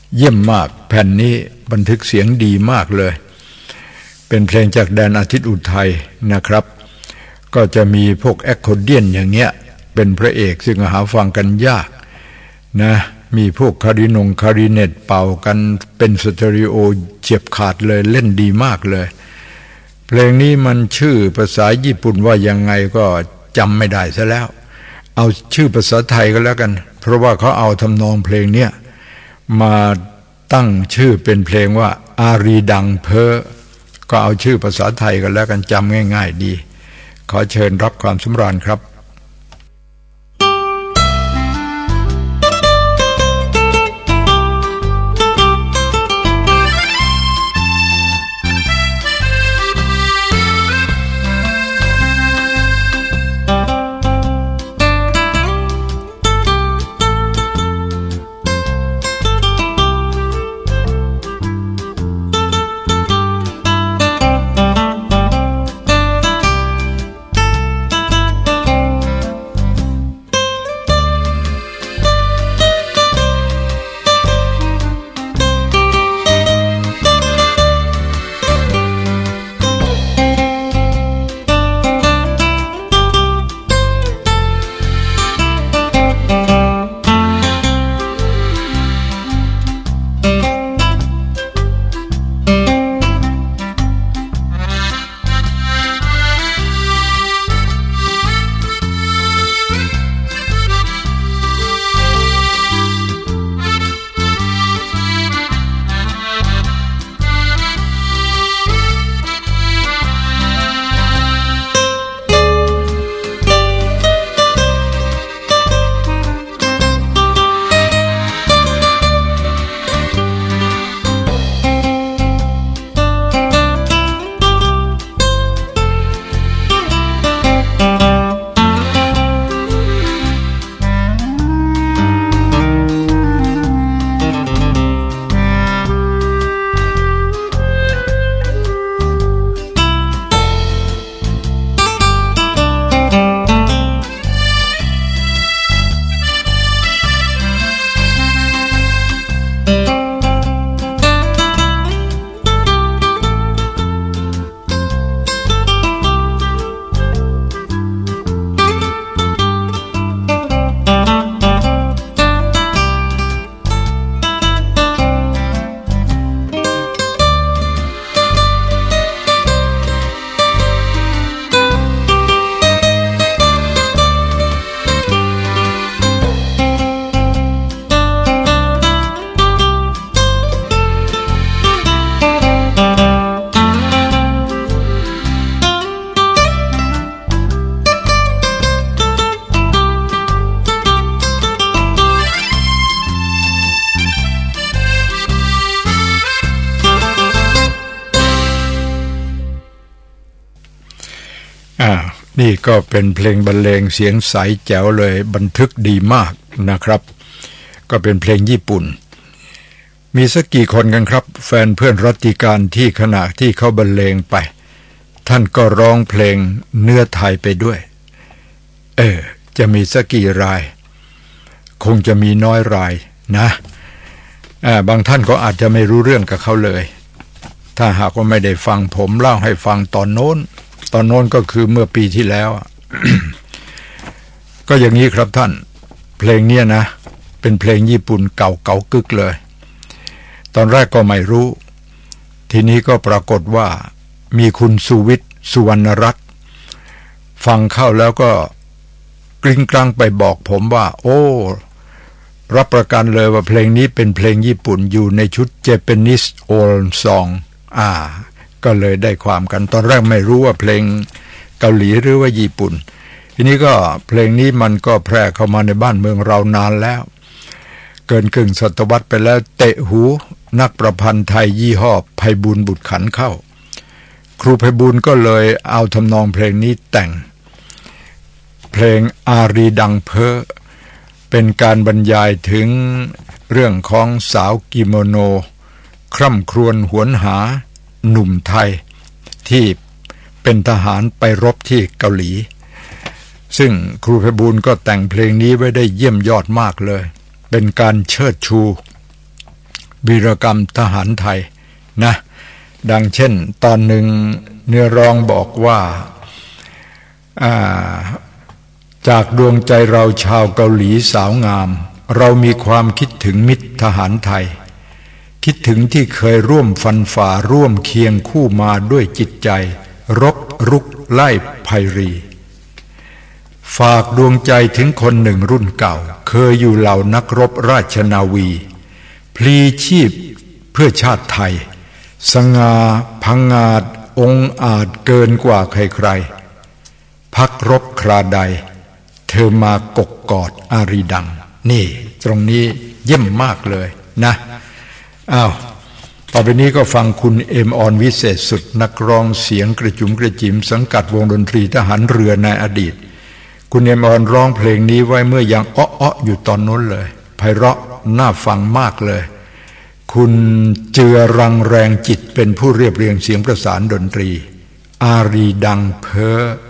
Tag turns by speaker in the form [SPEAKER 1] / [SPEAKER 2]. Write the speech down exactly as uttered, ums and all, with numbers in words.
[SPEAKER 1] เยี่ยมมากแผ่นนี้บันทึกเสียงดีมากเลยเป็นเพลงจากแดนอาทิตย์อุทัยนะครับก็จะมีพวกแอคคอร์เดียนอย่างเงี้ยเป็นพระเอกซึ่งหาฟังกันยากนะมีพวกคารินงคาริเนตเป่ากันเป็นสเตอริโอเฉียบขาดเลยเล่นดีมากเลยเพลงนี้มันชื่อภาษาญี่ปุ่นว่ายังไงก็จำไม่ได้ซะแล้วเอาชื่อภาษาไทยก็แล้วกันเพราะว่าเขาเอาทำนองเพลงเนี้ยมาตั้งชื่อเป็นเพลงว่าอารีดังเพอก็เอาชื่อภาษาไทยกันแล้วกันจำง่ายๆดีขอเชิญรับความสำราญครับนี่ก็เป็นเพลงบรรเลงเสียงใสแจ๋วเลยบันทึกดีมากนะครับก็เป็นเพลงญี่ปุ่นมีสักกี่คนกันครับแฟนเพื่อนรัติการที่ขณะที่เขาบรรเลงไปท่านก็ร้องเพลงเนื้อไทยไปด้วยเออจะมีสักกี่รายคงจะมีน้อยรายนะอ่าบางท่านก็อาจจะไม่รู้เรื่องกับเขาเลยถ้าหากว่าไม่ได้ฟังผมเล่าให้ฟังตอนโน้นตอนโน้นก็คือเมื่อปีที่แล้ว ก็อย่างนี้ครับท่านเพลงเนี้ยนะเป็นเพลงญี่ปุ่นเก่าเก่ากึกเลยตอนแรกก็ไม่รู้ทีนี้ก็ปรากฏว่ามีคุณสุวิทย์สุวรรณรัตน์ฟังเข้าแล้วก็กลิ้งกลางไปบอกผมว่าโอ้รับประกันเลยว่าเพลงนี้เป็นเพลงญี่ปุ่นอยู่ในชุด Japanese Old Song อ่าก็เลยได้ความกันตอนแรกไม่รู้ว่าเพลงเกาหลีหรือว่าญี่ปุ่นทีนี้ก็เพลงนี้มันก็แพร่เข้ามาในบ้านเมืองเรานานแล้วเกินครึ่งศตวรรษไปแล้วเตะหูนักประพันธ์ไทยยี่ห้อไพบูลย์บุตรขันเข้าครูไพบูลย์ก็เลยเอาทำนองเพลงนี้แต่งเพลงอารีดังเพอเป็นการบรรยายถึงเรื่องของสาวกิโมโนคร่ำครวญหวนหาหนุ่มไทยที่เป็นทหารไปรบที่เกาหลีซึ่งครูไพบูลย์ก็แต่งเพลงนี้ไว้ได้เยี่ยมยอดมากเลยเป็นการเชิดชูวีรกรรมทหารไทยนะดังเช่นตอนหนึ่งเนื้อร้องบอกว่าจากดวงใจเราชาวเกาหลีสาวงามเรามีความคิดถึงมิตรทหารไทยคิดถึงที่เคยร่วมฟันฝ่าร่วมเคียงคู่มาด้วยจิตใจรบรุกไล่ภัยรีฝากดวงใจถึงคนหนึ่งรุ่นเก่าเคยอยู่เหล่านักรบราชนาวีพลีชีพเพื่อชาติไทยสง่าพังงาดองอาจเกินกว่าใครๆพักรบคราใดเธอมากกกอดอารีดังนี่ตรงนี้เยี่ยมมากเลยนะอ้าวต่อไปนี้ก็ฟังคุณเอ็มออนวิเศษสุดนักร้องเสียงกระจุ๋มกระจิ๋มสังกัดวงดนตรีทหารเรือในอดีตคุณเอ็มออนร้องเพลงนี้ไว้เมื่อยังอ้อๆอยู่ตอนนู้นเลยไพเราะน่าฟังมากเลยคุณเจือรังแรงจิตเป็นผู้เรียบเรียงเสียงประสานดนตรีอารีดังเพ้อ